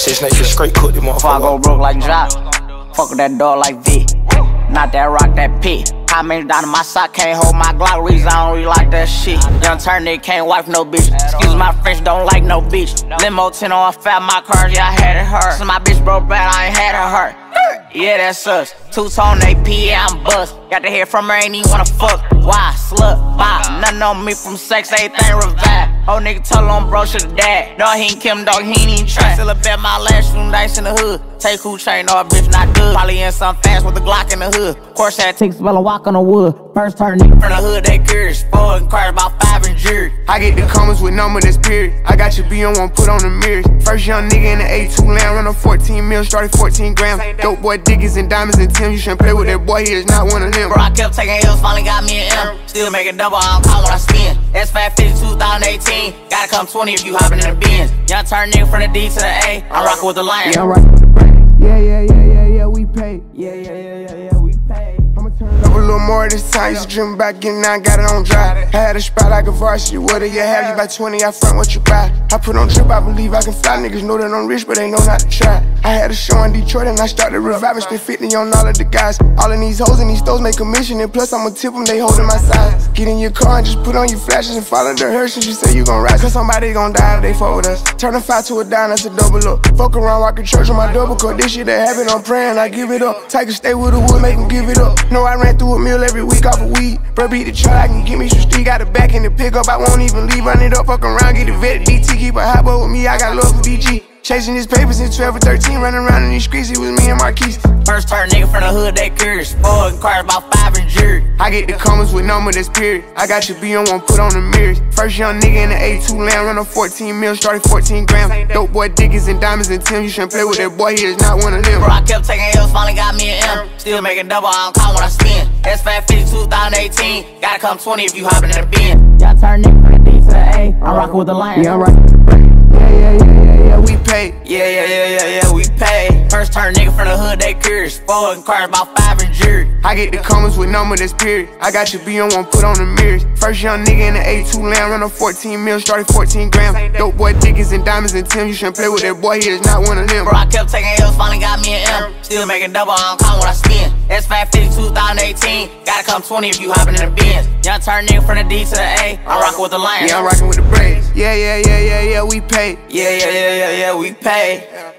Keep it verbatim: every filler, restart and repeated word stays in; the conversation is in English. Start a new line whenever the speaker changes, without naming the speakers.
Six niggas straight cook them
Before I go
motherfucker.
broke like Jock, fuck with that dog like V. Not that rock, that P. Comments down in my sock, can't hold my Glock. Reason I don't really like that shit. Young turn nigga can't wife no bitch. Excuse my French, don't like no bitch. Limo ten on fat, my cars, yeah, I had it hurt. So my bitch broke bad, I ain't had it hurt. Yeah, that's us. Two-tone A P, yeah, I'm bust. Got to hear from her, ain't even wanna fuck. Why? Slut, bop. Nothing on me from sex, everything revive. Old nigga told on bro, shoulda died. No, he ain't Kim, dog, he ain't even try. Still a bet my last shooting dice in the hood. Take who chain, no, a bitch not good. Probably in some fast with a Glock in the hood. Course had ticks, smell a walk on the wood. First turn nigga from the hood, they curious. Four and cars about five and jury.
I get the comments with number that's period. I got your B on one, put on the mirrors. First young nigga in the A two land, run a fourteen mil, started fourteen grams. Dope boy Dickies and diamonds and Tim. You shouldn't play with that boy, he is not one of them.
Bro, I kept taking L's, finally got me an M. Still making double, I don't call when I spin. S five fifty two thousand eighteen. Gotta come twenty if you hopping in the Benz. Young turn nigga from the D to the A. I'm rocking with the Lion.
Yeah, right. Yeah, yeah, yeah, yeah, yeah, we pay.
Yeah, yeah, yeah, yeah, yeah, we pay.
I'ma turn up a little more this time. Used to dream about getting out, got it on dry. I had a spot like a varsity. What do you have? You buy twenty, I front what you buy. I put on trip, I believe I can fly. Niggas know that I'm rich, but they know not to try. I had a show in Detroit and I started reviving. Spent fifty on all of the guys. All of these hoes and these stores make commission. And plus I'ma tip them, they holding my size. Get in your car and just put on your flashes and follow the Hershey's. You say you gon' ride, cause somebody gon' die if they fuck with us. Turn a five to a dime, that's a double up. Fuck around, walk a church on my double cut. This shit that happen, I'm praying, I give it up. Take a stay with the wood, make him give it up. No, I ran through a meal every week off of weed. Bro, beat the truck, I can give me some street. Got the back in the pickup, I won't even leave. Run it up, fuck around, get the vet. D T, keep a hot boy with me, I got love for D G. Chasing his papers in twelve or thirteen, running around in these streets, it was me and Marquise.
First turn nigga from the hood, they curious. Four and cars about five and jury.
I get the comments with number that's period. I got your B on one, put on the mirrors. First young nigga in the A two land, run a fourteen mil, started fourteen grams. Dope boy Dickies and diamonds and Tim. You shouldn't play with that boy, he is not one of them.
Bro, I kept taking L's, finally got me an M. Still making double, I don't call when I spin. S five fifty two thousand eighteen. Gotta come twenty if you hopping in the Benz. Y'all turn nigga from the D to the A. I'm rocking with the Lion.
Yeah, I'm right. Yeah, yeah, yeah, yeah, yeah, we pay.
Yeah, yeah, yeah, yeah, yeah, we pay. First turn nigga from the hood, they curious. Four and cars about five and jury.
I get the comments with number that's period. I got your B on one, put on the mirrors. First young nigga in the A two land, run a fourteen mil, started fourteen grams. Dope boy Dickies and diamonds and Tim. You shouldn't play with that boy, he is not one of them.
Bro, I kept taking L's, finally got me an M. Still making double, I don't call when I spin. S five fifty two thousand eighteen. Gotta come twenty if you hopping in the Benz. Young turn nigga from the D to the A. I'm rocking with the Lion.
Yeah, I'm rocking with the braids. Yeah, yeah, yeah, yeah, yeah, we pay.
Yeah, yeah, yeah, yeah, yeah, we pay.